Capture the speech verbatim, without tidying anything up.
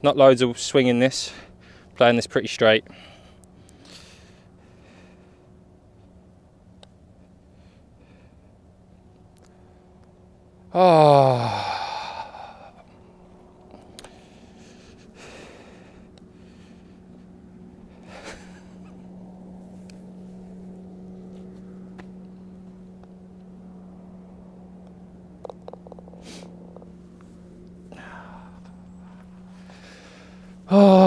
Not loads of swing in this, playing this pretty straight. Oh. Oh.